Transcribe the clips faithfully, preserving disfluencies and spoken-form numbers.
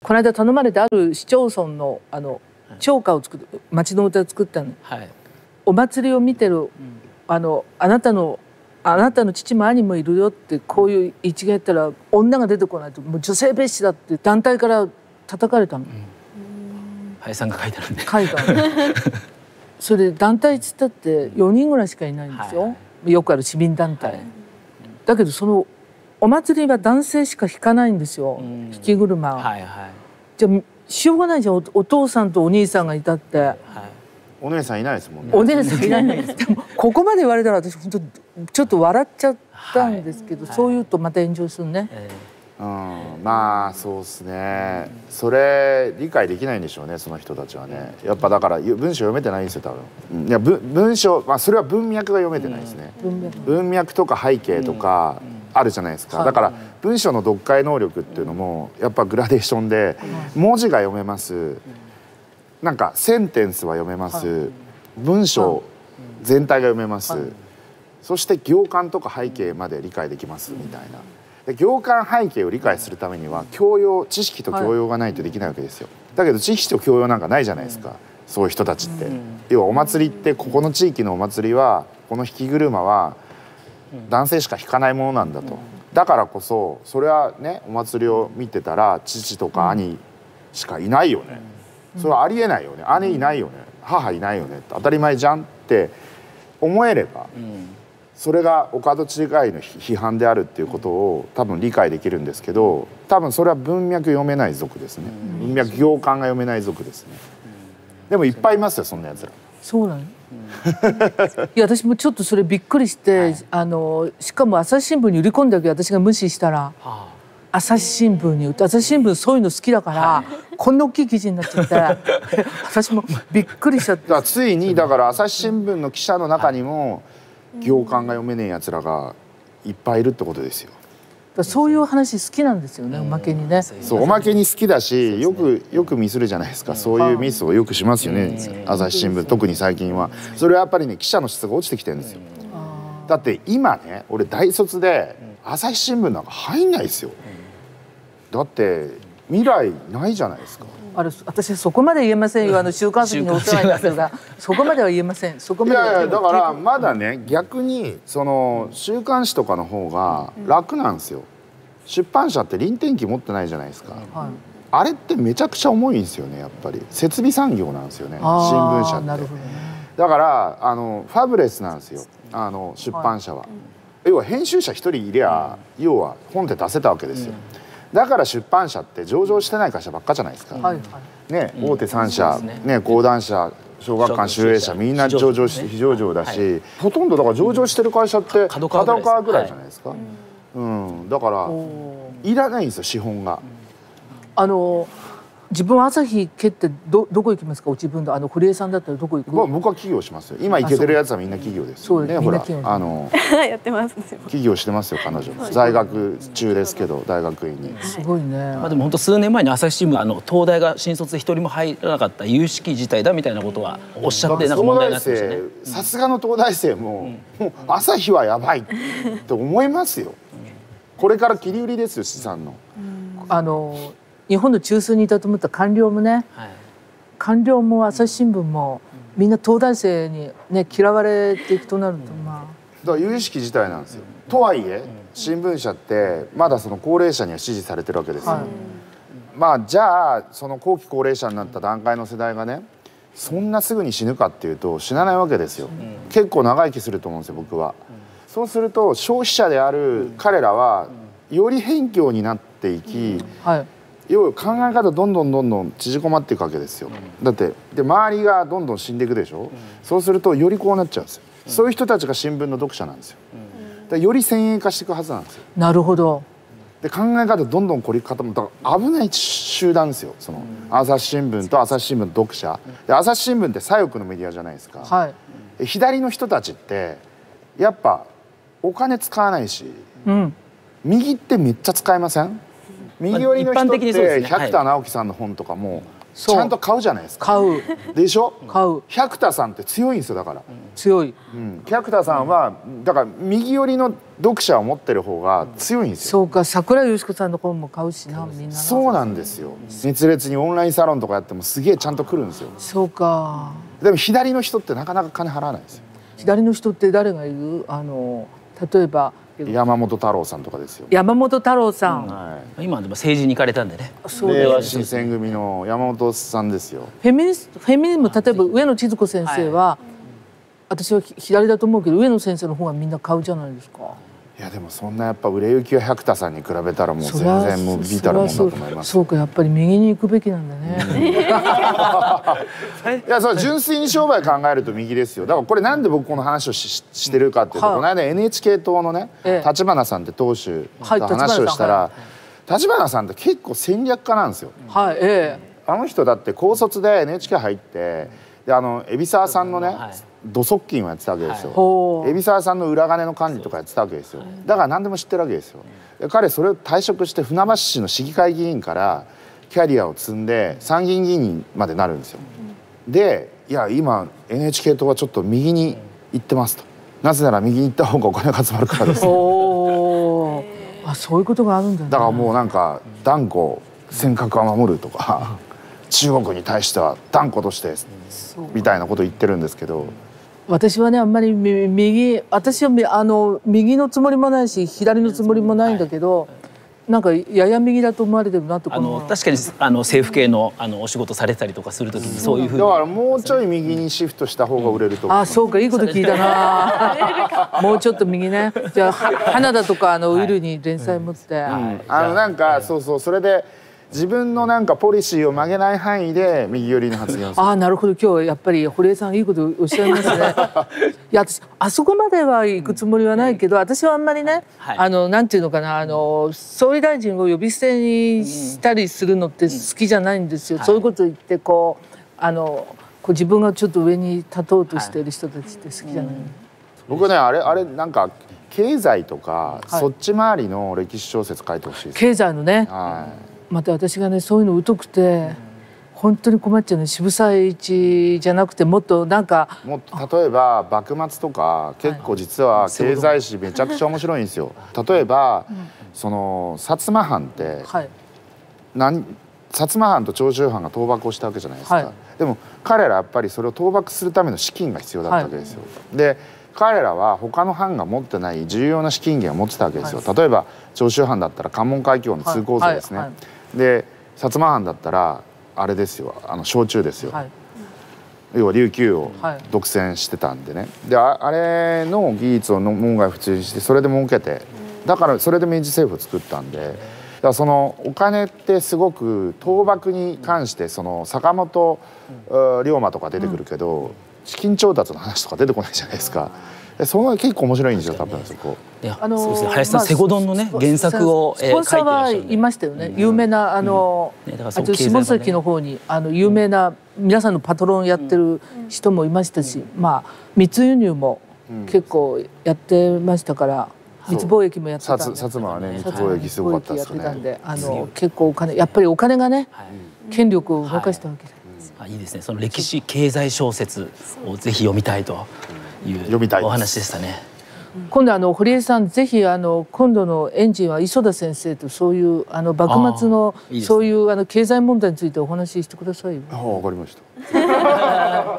この間頼まれてある市町村のあの町歌を作る町の歌を作ったの、はい、お祭りを見てる、うん、あのあなたのあなたの父も兄もいるよってこういう一芸やったら女が出てこないともう女性蔑視だって団体から叩かれたの。 林さんが書いてあるんで。 書いたの。それで団体っつったってよにんぐらいしかいないんですよ、はい、よくある市民団体、はい、だけどそのお祭りは男性しか弾かないんですよ、引き車、はいはい、じゃあしようがないじゃん、 お, お父さんとお兄さんがいたって、はい、 お姉さんいないですもんね。 お姉さんいないんですでもここまで言われたら私本当ちょっと笑っちゃったんですけど、はい、そう言うとまた炎上するね、えー、うん、まあそうですね、それ理解できないんでしょうね、その人たちはね。やっぱだから文章読めてないんですよ多分。いや文章、まあ、それは文脈が読めてないですね、うん、文, 脈文脈とか背景とかあるじゃないですか、うん、だから文章の読解能力っていうのもやっぱグラデーションで、文字が読めます、なんかセンテンスは読めます、はい、文章全体が読めます、はい、そして行間とか背景まで理解できますみたいな。で行間背景を理解するためには教養、知識と教養がないとできないわけですよ。だけど知識と教養なんかないじゃないですか、そういう人たちって。要はお祭りってここの地域のお祭りはこの引き車は男性しか引かないものなんだと。だからこそそれはね、お祭りを見てたら父とか兄しかいないよね、それはありえないよね、姉いないよね、母いないよね、当たり前じゃんって思えれば、それがお門違いの批判であるっていうことを多分理解できるんですけど、多分それは文脈読めない族ですね、文脈行間が読めない族ですね。でもいっぱいいますよそんなやつら。 そうなの。いや私もちょっとそれびっくりして、はい、あのしかも朝日新聞に売り込んだけど私が無視したら、はあ、朝日新聞に売って朝日新聞そういうの好きだから、はい、こんな大きい記事になっちゃって私もびっくりしちゃって。 ついにだから朝日新聞の記者の中にも行間が読めねえやつらがいっぱいいるってことですよ。 そういう話好きなんですよね、おまけにね。 そうおまけに好きだし、よくよくミスるじゃないですか。そういうミスをよくしますよね、朝日新聞特に最近は。それはやっぱりね、記者の質が落ちてきてるんですよ。だって今ね、俺大卒で朝日新聞なんか入んないですよ。だって未来ないじゃないですか。 あれ私そこまで言えませんよ、あの週刊誌にお世話になってるがそこまでは言えません。そこまでは。 いやいやだからまだね、逆にその週刊誌とかの方が楽なんですよ。出版社って輪転機持ってないじゃないですか、はい、あれってめちゃくちゃ重いんですよね、やっぱり設備産業なんですよね、新聞社って。なるほどね。だからあのファブレスなんですよ、あの出版社は、はい、要は編集者一人いりゃ、うん、要は本って出せたわけですよ、うん、だから出版社って上場してない会社ばっかじゃないですか、はいね、大手さん社、うん、ね、講談社、小学館集英社、みんな上場し非上場だし、はい、ほとんどだから上場してる会社って角川ぐらいじゃないですか、はい、うん、だからいらないんですよ、資本が。 あの自分は朝日蹴ってどどこ行きますか、自分で。あの堀江さんだったらどこ行く？ まあ僕は企業しますよ。今行けてるやつはみんな企業です。そうね、ほらあのやってます。 企業してますよ彼女。在学中ですけど大学院に。 すごいね。 まあでも本当数年前に朝日新聞あの東大が新卒で一人も入らなかった有識事態だみたいなことはおっしゃって、なんか問題になってましたね。 さすがの東大生ももう朝日はやばいって思いますよ。これから切り売りですよ、資産の。 あの日本の中枢にいたと思った官僚もね、はい、官僚も朝日新聞もみんな東大生にね嫌われていくとなると、まあだから有識事態なんですよ。とはいえ新聞社ってまだその高齢者には支持されてるわけですよ、はい、まあじゃあその後期高齢者になった段階の世代がねそんなすぐに死ぬかっていうと死なないわけですよ、うん、結構長生きすると思うんですよ僕は、うん、そうすると消費者である彼らはより偏狭になっていき、うんはい、要は考え方どんどんどんどん縮こまっていくわけですよ、うん、だってで周りがどんどん死んでいくでしょ、うん、そうするとよりこうなっちゃうんですよ、うん、そういう人たちが新聞の読者なんですよ、うん、だからより先鋭化していくはずなんですよ。 なるほど。 で考え方どんどん凝り固まったら危ない集団ですよ、その、うん、朝日新聞と朝日新聞の読者で、朝日新聞って左翼のメディアじゃないですか、はい、左の人たちってやっぱお金使わないし、うん、右ってめっちゃ使いません？右寄りの人って百田直樹さんの本とかもちゃんと買うじゃないですか。 買うでしょ。 買う。 百田さんって強いんですよだから。 強い。 うん、百田さんはだから右寄りの読者を持ってる方が強いんですよ。 そうか、桜井よしこさんの本も買うしな、みんな。 そうなんですよ。熱烈にオンラインサロンとかやってもすげえちゃんと来るんですよ。 そうか。 でも左の人ってなかなか金払わないんですよ。 左の人って誰がいる？あの例えば山本太郎さんとかですよ。 山本太郎さん、うん、 はい、今でも政治に行かれたんでね。 令和新選組の山本さんですよ。 フェミニスト、フェミニズム、例えば上野千鶴子先生は、はい、私は左だと思うけど上野先生の方がみんな買うじゃないですか。 いやでもそんなやっぱ売れ行きは百田さんに比べたらもう全然もうビタるもんだと思います。 そうか、やっぱり右に行くべきなんだね。 いやそう純粋に商売考えると右ですよ。だからこれなんで僕この話を し, してるかっていうと、はい、この間 エヌエイチケー 党のね立花、ええ、さんって党首と話をしたら、立花さんって結構戦略家なんですよ。 はい、ええ、 あの人だって高卒で エヌエイチケー 入ってであの海老沢さんのね、はい、土足金をやってたわけですよ。はい、海老沢さんの裏金の管理とかやってたわけですよ。だから何でも知ってるわけですよ。で彼それを退職して船橋市の市議会議員からキャリアを積んで参議院議員にまでなるんですよ。でいや今 エヌエイチケー 党はちょっと右に行ってますと。なぜなら右に行った方がお金が集まるからです。 おあ、そういうことがあるんだね。 だからもうなんか断固尖閣は守るとか中国に対しては断固としてみたいなことを言ってるんですけど、 私はねあんまり右私はあの右のつもりもないし左のつもりもないんだけど、なんかやや右だと思われてるなと。 あの確かにあの政府系のあのお仕事されたりとかするときにそういうふうにだからもうちょい右にシフトした方が売れると思う。 あ、そうか、いいこと聞いたな。もうちょっと右ね。じゃあ花田とかあのウィルに連載持って、 はい、うん、あのなんかそうそう、それで自分のなんかポリシーを曲げない範囲で右寄りに発言をする。 ああ、なるほど。今日はやっぱり堀江さんいいことおっしゃいますね。いや私あそこまでは行くつもりはないけど、私はあんまりね、はい、あのなんていうのかな、あの総理大臣を呼び捨てにしたりするのって好きじゃないんですよ。うん、そういうこと言ってこうあのこう自分がちょっと上に立とうとしている人たちって好きじゃない。うん、 僕ねあれあれなんか経済とか、はい、そっち回りの歴史小説書いてほしいです。 経済のね。 はい。 また私がねそういうの疎くて本当に困っちゃうね。渋沢栄一じゃなくてもっとなんかもっと例えば幕末とか結構実は経済史めちゃくちゃ面白いんですよ。例えば、うん、その薩摩藩って、はい、なん薩摩藩と長州藩が倒幕をしたわけじゃないですか。はい、でも彼らやっぱりそれを倒幕するための資金が必要だったわけですよ。はい、で彼らは他の藩が持ってない重要な資金源を持ってたわけですよ。はい、例えば長州藩だったら関門海峡の通行税ですね。はいはいはい、で薩摩藩だったらあれですよ、あの焼酎ですよ。はい、要は琉球を独占してたんでね。で あ, あれの技術を門外不出にしてそれで儲けて、だからそれで明治政府を作ったんで、だからそのお金ってすごく倒幕に関してその坂本龍馬とか出てくるけど、資金調達の話とか出てこないじゃないですか。それが結構面白いんですよ、多分そこ。 いや、あのー、そうですね。林さん、セゴドンのね原作をスポンサーはいましたよね。有名なあの、うんね、あと下関の方にあの有名な皆さんのパトロンやってる人もいましたし、うん、まあ密輸入も結構やってましたから。密貿易もやってたんで、 薩摩はね密貿易すごかったですね。 であの結構お金やっぱりお金がね、はい、権力を動かしたわけです。 はい、あ、いいですね。その歴史経済小説をぜひ読みたいというお話でしたね。 今度あの堀江さんぜひあの今度のエンジンは磯田先生とそういうあの幕末のいい、ね、そういうあの経済問題についてお話ししてくださいよ。 ああ、わかりました。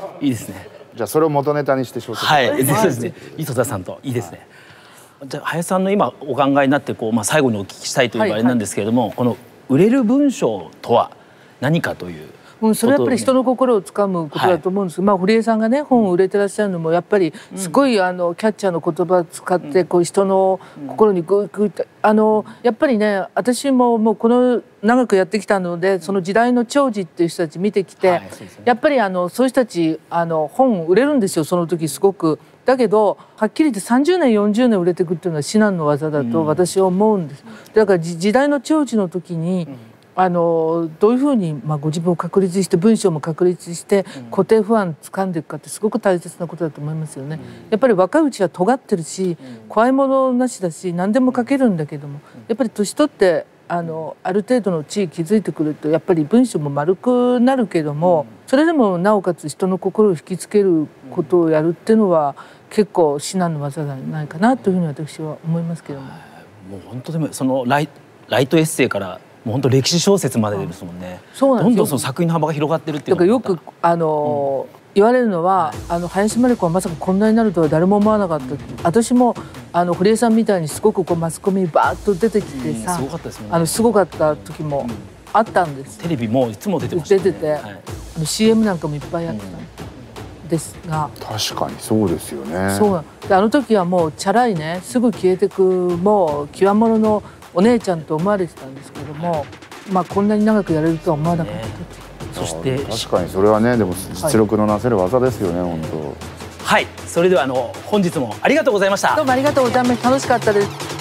いいですね。 じゃあそれを元ネタにして小説。 はい、そうですね。磯田さんといいですね。じゃあ林さんの今お考えになってこう、まあ、最後にお聞きしたいというあれなんですけれども、はいはい、この売れる文章とは何かという。 うん、それはやっぱり人の心をつかむことだと思うんですけど、はい、まあ堀江さんがね本を売れてらっしゃるのもやっぱりすごいあのキャッチャーの言葉を使ってこう人の心にグーグーってあのやっぱりね私ももうこの長くやってきたのでその時代の寵児っていう人たち見てきて、はい、やっぱりあのそういう人たちあの本売れるんですよ、その時すごく。だけどはっきり言ってさんじゅうねんよんじゅうねん売れていくっていうのは至難の業だと私は思うんです。だから時代の寵児の時にあのどういうふうに、まあ、ご自分を確立して文章も確立して固定不安掴んでいくかってすごく大切なことだと思いますよね。やっぱり若いうちは尖ってるし怖いものなしだし何でも書けるんだけどもやっぱり年取ってああのある程度の地位築いてくるとやっぱり文章も丸くなるけども、うん、それでもなおかつ人の心を引きつけることをやるっていうのは結構至難の技じゃないかなというふうに私は思いますけども。 もう本当でもそのライライトエッセイからもう本当歴史小説までですもんね。 そうなんですよ。 どんどんその作品の幅が広がってるっていうのがだからよくあの、うん、言われるのは、はい、あの林真理子はまさかこんなになるとは誰も思わなかった。私もあの堀江さんみたいにすごくこうマスコミバーッと出てきてさ、 すごかったですもんね。 あのすごかった時もあったんです。 テレビもいつも出てましたね。 出てて、はい、あの シーエム なんかもいっぱいやってたんですが、 確かにそうですよね。 そうであの時はもうチャラいね、すぐ消えてくもう極物のお姉ちゃんと思われてたんですけども、まあこんなに長くやれるとは思わなかった。 そして確かにそれはね、でも実力のなせる技ですよね、はい、本当。 はい、それではあの本日もありがとうございました。 どうもありがとうございました。楽しかったです。